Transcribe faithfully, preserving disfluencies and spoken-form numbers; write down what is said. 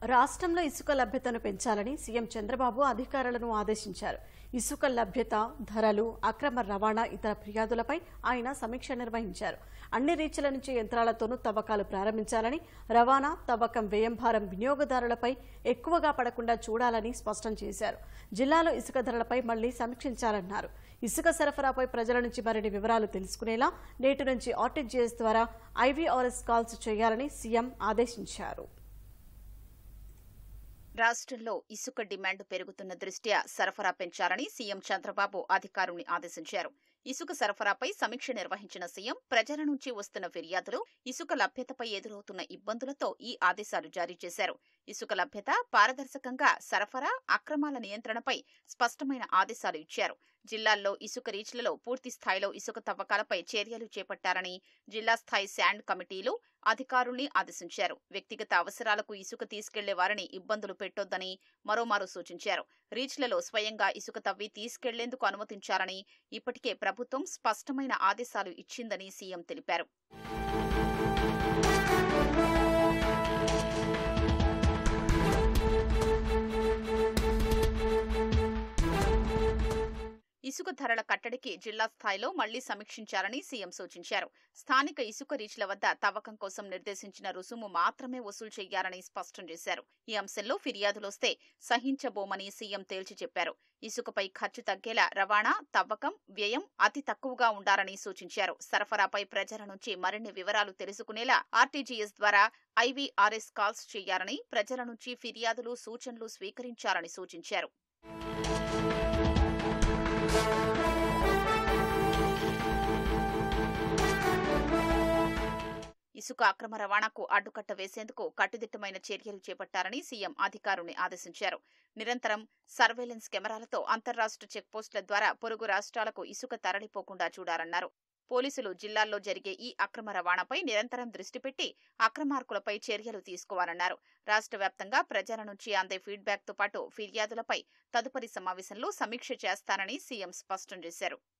రాష్ట్రంలో ఇసుక లభ్యతను పెంచాలని సీఎం చంద్రబాబు అధికారులను ఆదేశించారు. ఇసుక లభ్యత, ధరలు, అక్రమ రవాణా ఇతర ఫిర్యాదులపై ఆయన సమీక్ష నిర్వహించారు. అన్ని రీచ్ల నుంచి యంత్రాలతోనూ తవ్వకాలు ప్రారంభించాలని, రవాణా, తవ్వకం వ్యయం భారం వినియోగదారులపై ఎక్కువగా పడకుండా చూడాలని స్పష్టం చేశారు. జిల్లాలో ఇసుక ధరలపై మళ్లీ సమీక్షించాలన్నారు. ఇసుక సరఫరాపై ప్రజల నుంచి మరిన్ని వివరాలు తెలుసుకునేలా నేటి నుంచి ఆర్టీజీఎస్ ద్వారా ఐవీఆర్ఎస్ కాల్స్ చేయాలని సీఎం ఆదేశించారు. రాష్ట్రంలో ఇసుక డిమాండ్ పెరుగుతున్న దృష్ట్యా సరఫరా పెంచాలని సీఎం చంద్రబాబు అధికారుల్ని ఆదేశించారు. ఇసుక సరఫరాపై సమీక్ష నిర్వహించిన సీఎం ప్రజల నుంచి వస్తున్న ఫిర్యాదులు, ఇసుక లభ్యతపై ఎదురవుతున్న ఇబ్బందులతో ఈ ఆదేశాలు జారీ చేశారు. ఇసుక లభ్యత, పారదర్శకంగా సరఫరా, అక్రమాల నియంత్రణపై స్పష్టమైన ఆదేశాలు ఇచ్చారు. జిల్లాల్లో ఇసుక రీచ్లలో పూర్తి స్థాయిలో ఇసుక తవ్వకాలపై చర్యలు చేపట్టారని జిల్లా స్థాయి శాండ్ కమిటీలు అధికారుల్ని ఆదేశించారు. వ్యక్తిగత అవసరాలకు ఇసుక తీసుకెళ్లే వారిని ఇబ్బందులు పెట్టొద్దని మరోమారు సూచించారు. రీచ్లలో స్వయంగా ఇసుక తవ్వి తీసుకెళ్లేందుకు అనుమతించాలని ఇప్పటికే ప్రభుత్వం స్పష్టమైన ఆదేశాలు ఇచ్చిందని సీఎం తెలిపారు. ఇసుక ధరల కట్టడికి జిల్లా స్థాయిలో మళ్లీ సమీక్షించాలని సీఎం సూచించారు. స్థానిక ఇసుక రీచ్ల వద్ద తవ్వకం కోసం నిర్దేశించిన రుసుము మాత్రమే వసూలు చేయాలని స్పష్టం చేశారు. ఈ అంశంలో ఫిర్యాదులొస్తే సహించబోమని సీఎం తేల్చి చెప్పారు. ఇసుకపై ఖర్చు తగ్గేలా రవాణా, తవ్వకం వ్యయం అతి తక్కువగా ఉండాలని సూచించారు. సరఫరాపై ప్రజల నుంచి మరిన్ని వివరాలు తెలుసుకునేలా ఆర్టీజీఎస్ ద్వారా ఐవీఆర్ఎస్ కాల్స్ చేయాలని, ప్రజల నుంచి ఫిర్యాదులు, సూచనలు స్వీకరించాలని సూచించారు. ఇసుక అక్రమ రవాణాకు అడ్డుకట్ట వేసేందుకు కట్టుదిట్టమైన చర్యలు చేపట్టాలని సీఎం అధికారుల్ని ఆదేశించారు. నిరంతరం సర్వేలెన్స్ కెమెరాలతో అంతర్రాష్ట్ర చెక్పోస్టుల ద్వారా పొరుగు రాష్ట్రాలకు ఇసుక తరలిపోకుండా చూడాలన్నారు. పోలీసులు జిల్లాల్లో జరిగే ఈ అక్రమ రవాణాపై నిరంతరం దృష్టి పెట్టి అక్రమార్కులపై చర్యలు తీసుకోవాలన్నారు. రాష్ట్ర వ్యాప్తంగా ప్రజల నుంచి అందే ఫీడ్బ్యాక్తో పాటు ఫిర్యాదులపై తదుపరి సమావేశంలో సమీక్ష చేస్తానని సీఎం స్పష్టం చేశారు.